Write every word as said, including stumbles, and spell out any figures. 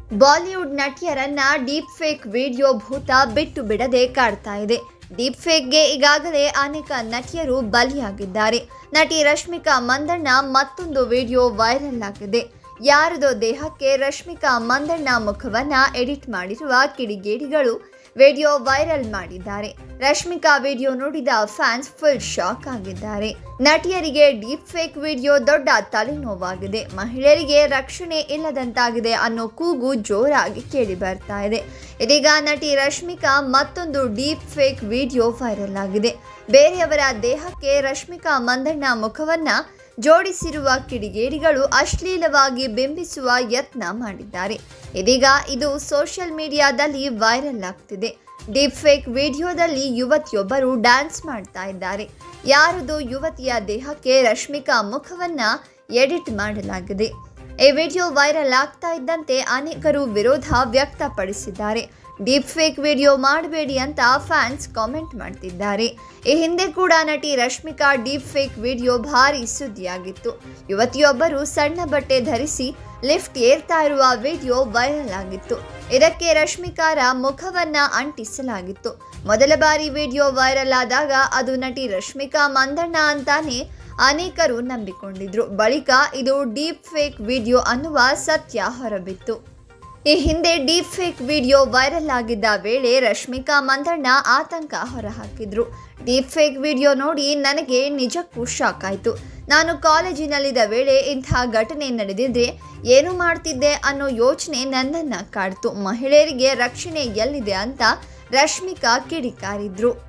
Bollywood ನಟಿಯರನ್ನ deep fake video ಭೂತ ಬಿಟ್ಟು ಬಿಡದೆ ಕಾಡ್ತಾ ಇದೆ. ಡೀಪ್ ಫೇಕ್ಗೆ ಈಗಾಗಲೇ ಅನೇಕ ನಟಿಯರು ಬಲಿಯಾಗಿದ್ದಾರೆ. ನಟಿ ರಶ್ಮಿಕಾ ಮಂದಣ್ಣ ಮತ್ತೊಂದು ವಿಡಿಯೋ ವೈರಲ್ ಆಗಿದೆ. ಯಾರದೋ ದೇಹಕ್ಕೆ ರಶ್ಮಿಕಾ ಮಂದಣ್ಣ ಮುಖವನ್ನ ಎಡಿಟ್ ಮಾಡಿರುವ ಕಿಡಿಗೇಡಿಗಳು ವಿಡಿಯೋ ವೈರಲ್ ಮಾಡಿದ್ದಾರೆ. ರಶ್ಮಿಕಾ ವಿಡಿಯೋ ನೋಡಿದ ಫ್ಯಾನ್ಸ್ ಫುಲ್ ಶಾಕ್ ಆಗಿದ್ದಾರೆ. ನಟಿಯರಿಗೆ ಡೀಪ್ ಫೇಕ್ ವಿಡಿಯೋ ದೊಡ್ಡ ತಲೆನೋವಾಗಿದೆ. ಮಹಿಳೆಯರಿಗೆ ರಕ್ಷಣೆ ಇಲ್ಲದಂತಾಗಿದೆ ಅನ್ನೋ ಕೂಗು ಜೋರಾಗಿ ಕೇಳಿ ಬರ್ತಾ ಇದೆ. ಇದೀಗ ನಟಿ ರಶ್ಮಿಕಾ ಮತ್ತೊಂದು ಡೀಪ್ ಫೇಕ್ ವಿಡಿಯೋ ವೈರಲ್ ಆಗಿದೆ. ಬೇರೆಯವರ ದೇಹಕ್ಕೆ ರಶ್ಮಿಕಾ ಮಂದಣ್ಣ ಮುಖವನ್ನ ಜೋಡಿಸಿರುವ ಕಿಡಿಗೇಡಿಗಳು ಅಶ್ಲೀಲವಾಗಿ ಬಿಂಬಿಸುವ ಯತ್ನ ಮಾಡಿದ್ದಾರೆ. ಇದೀಗ ಇದು ಸೋಷಿಯಲ್ ಮೀಡಿಯಾದಲ್ಲಿ ವೈರಲ್ ಆಗ್ತಿದೆ. ಡೀಪ್ ಫೇಕ್ ವಿಡಿಯೋದಲ್ಲಿ ಯುವತಿಯೊಬ್ಬರು ಡ್ಯಾನ್ಸ್ ಮಾಡ್ತಾ ಇದ್ದಾರೆ. ಯಾರದು ಯುವತಿಯ ದೇಹಕ್ಕೆ ರಶ್ಮಿಕಾ ಮುಖವನ್ನ ಎಡಿಟ್ ಮಾಡಲಾಗಿದೆ. ಈ ವಿಡಿಯೋ ವೈರಲ್ ಆಗ್ತಾ ಇದ್ದಂತೆ ಅನೇಕರು ವಿರೋಧ ವ್ಯಕ್ತಪಡಿಸಿದ್ದಾರೆ. ಡೀಪ್ ಫೇಕ್ ವಿಡಿಯೋ ಮಾಡಬೇಡಿ ಅಂತ ಫ್ಯಾನ್ಸ್ ಕಾಮೆಂಟ್ ಮಾಡ್ತಿದ್ದಾರೆ. ಈ ಹಿಂದೆ ಕೂಡ ನಟಿ ರಶ್ಮಿಕಾ ಡೀಪ್ ಫೇಕ್ ವಿಡಿಯೋ ಭಾರಿ ಸುದ್ದಿಯಾಗಿತ್ತು. ಯುವತಿಯೊಬ್ಬರು ಸಣ್ಣ ಬಟ್ಟೆ ಧರಿಸಿ ಲಿಫ್ಟ್ ಏರ್ತಾ ಇರುವ ವಿಡಿಯೋ ವೈರಲ್ ಆಗಿತ್ತು. ಇದಕ್ಕೆ ರಶ್ಮಿಕಾರ ಮುಖವನ್ನ ಅಂಟಿಸಲಾಗಿತ್ತು. ಮೊದಲ ಬಾರಿ ವಿಡಿಯೋ ವೈರಲ್ ಆದಾಗ ಅದು ನಟಿ ರಶ್ಮಿಕಾ ಮಂದಣ್ಣ ಅಂತಾನೆ ಅನೇಕರು ನಂಬಿಕೊಂಡಿದ್ರು. ಬಳಿಕ ಇದು ಡೀಪ್ ಫೇಕ್ ವಿಡಿಯೋ ಅನ್ನುವ ಸತ್ಯ ಹೊರಬಿತ್ತು. ಈ ಹಿಂದೆ ಡೀಪ್ ಫೇಕ್ ವಿಡಿಯೋ ವೈರಲ್ ಆಗಿದ್ದ ವೇಳೆ ರಶ್ಮಿಕಾ ಮಂದಣ್ಣ ಆತಂಕ ಹೊರಹಾಕಿದ್ರು. ಡೀಪ್ ಫೇಕ್ ವಿಡಿಯೋ ನೋಡಿ ನನಗೆ ನಿಜಕ್ಕೂ ಶಾಕ್ ಆಯಿತು. ನಾನು ಕಾಲೇಜಿನಲ್ಲಿದ್ದ ವೇಳೆ ಇಂಥ ಘಟನೆ ನಡೆದಿದ್ರೆ ಏನು ಮಾಡ್ತಿದ್ದೆ ಅನ್ನೋ ಯೋಚನೆ ನನ್ನನ್ನು ಕಾಡ್ತು. ಮಹಿಳೆಯರಿಗೆ ರಕ್ಷಣೆ ಎಲ್ಲಿದೆ ಅಂತ ರಶ್ಮಿಕಾ ಕಿಡಿಕಾರಿದ್ರು.